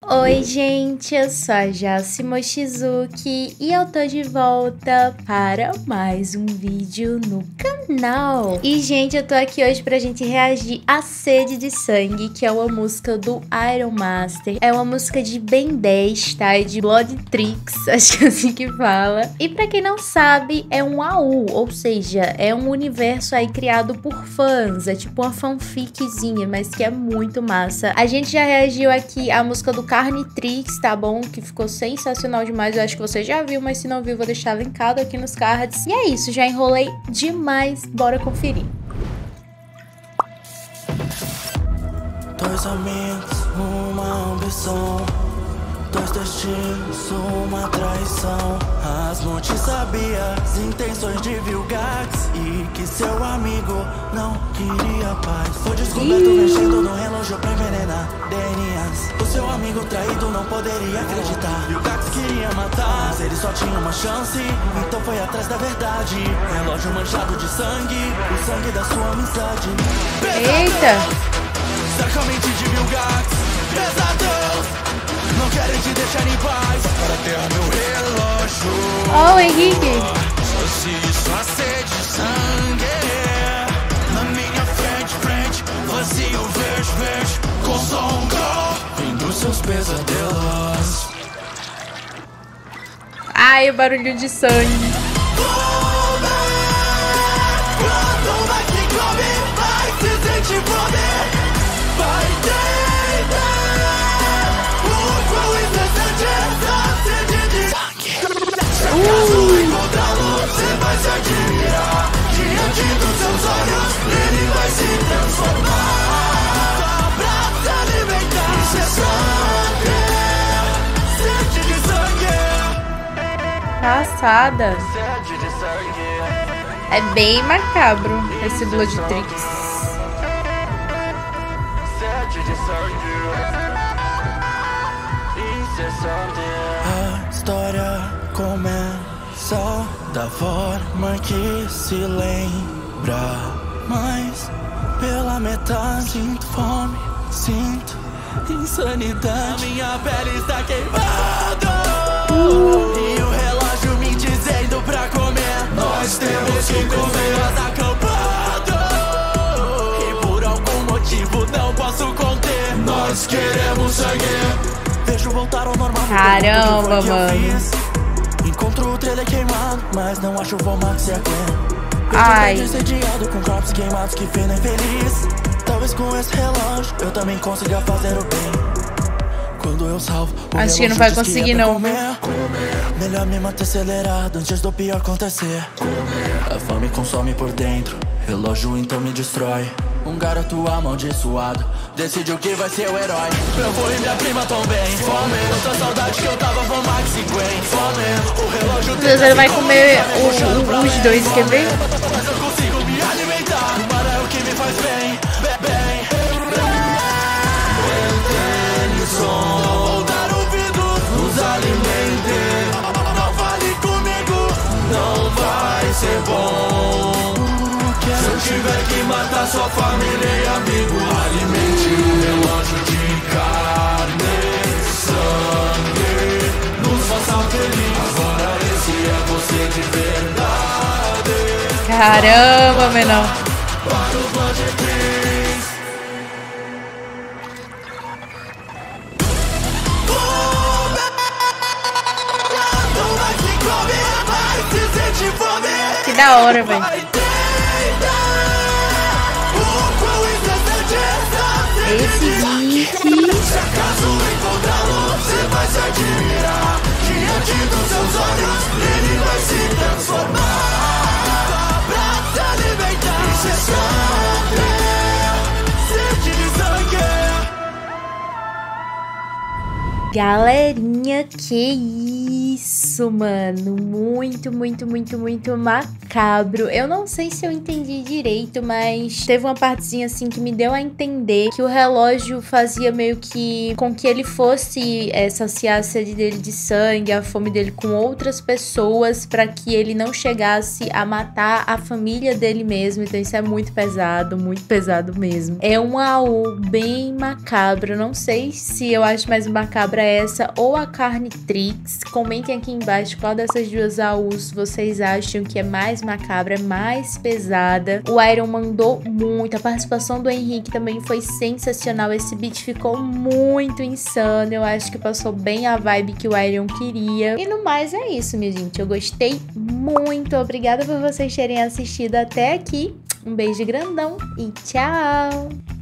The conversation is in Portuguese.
Oi gente, eu sou a Jassi Mochizuki e eu tô de volta para mais um vídeo no canal. E gente, eu tô aqui hoje pra gente reagir a Sede de Sangue, que é uma música do Iron Master. É uma música de Ben 10, tá? É de Blood Tricks, acho que é assim que fala. E pra quem não sabe, é um AU, ou seja, é um universo aí criado por fãs. É tipo uma fanficzinha, mas que é muito massa. A gente já reagiu aqui à música do Carnitrix, tá bom? Que ficou sensacional demais. Eu acho que você já viu, mas se não viu, vou deixar linkado aqui nos cards. E é isso, já enrolei demais. Bora conferir. Dois amigos, uma ambição, dois destinos, uma traição. Asmonte sabia as intenções de Vilgax e que seu amigo não queria paz. Foi descoberto mexendo no relógio pra envenenar DNAs. O seu amigo traído não poderia acreditar. Vilgax queria matar, mas ele só tinha uma chance, então foi atrás da verdade. Relógio manchado de sangue, o sangue da sua amizade. Eita! Cercamente de Vilgax, pesadão, não querem te deixar em paz. Para ter meu relógio. Ó, o Henrique. Se isso a sede de sangue. Na minha frente, vazio, verde, com som vindo seus pesadelos. Ai, o barulho de sangue. Quanto mais se come, mais se sente fome. Vai deitar. O quão incessante essa sede de sangue. Se acaso encontrá-lo, você vai se admirar. Diante dos seus olhos, ele vai se transformar. Só pra se alimentar. Isso é sangue. Sede de sangue. Passada. Sede de sangue. É bem macabro esse Blood Tricks. A história começa da forma que se lembra, mas pela metade sinto fome, sinto insanidade. A minha pele está queimada e o relógio me dizendo pra comer. Nós temos que comer as acampadas e por algum motivo não posso conter. Nós queremos sangue. Vejo voltar ao normal. Caramba, mano. Encontro o trailer queimado, mas não acho o Vomax e a Gwen. Ai. Sediado com corpos queimados que fina infeliz. Talvez com esse relógio eu também consiga fazer o bem. Quando eu salvo, acho que não vai conseguir não. Melhor me manter acelerado antes do pior acontecer. A fome consome por dentro, relógio então me destrói. Um garoto amaldiçoado decidiu que vai ser o herói. Eu vou e minha prima também. Fome, outra saudade que eu tava com Max e Gwen. Fome, o relógio Deus, ele vai comer os dois, quer ver? mas eu consigo me alimentar. O mar é o que me faz bem, bem. Entende som, não vou dar ouvidos, nos alimente. Não fale comigo, não vai ser bom. Se eu tiver que matar sua família e amigo, alimente o relógio de carne e sangue. Nos faça feliz, agora esse é você de verdade. Caramba, menor. Para o Blood Tricks. Quanto mais se come, mais se sente fome. Que da hora, velho. Esse Nick. Se acaso encontrá-lo, você vai se admirar. Diante dos seus olhos, ele vai se transformar. Só pra se alimentar. Isso é sangue. Sede de sangue. Galerinha, que isso, mano. Muito, muito, muito, muito macabro. Eu não sei se eu entendi direito, mas teve uma partezinha assim que me deu a entender que o relógio fazia meio que com que ele fosse saciar a sede dele de sangue, a fome dele com outras pessoas, pra que ele não chegasse a matar a família dele mesmo. Então isso é muito pesado mesmo. É um AU bem macabro. Não sei se eu acho mais macabra essa ou a Carnitrix. Comentem aqui embaixo qual dessas duas AUs vocês acham que é mais macabra, mais pesada. O Iron mandou muito, a participação do Henrique também foi sensacional. Esse beat ficou muito insano. Eu acho que passou bem a vibe que o Iron queria. E no mais é isso, minha gente. Eu gostei muito. Obrigada por vocês terem assistido até aqui. Um beijo grandão e tchau!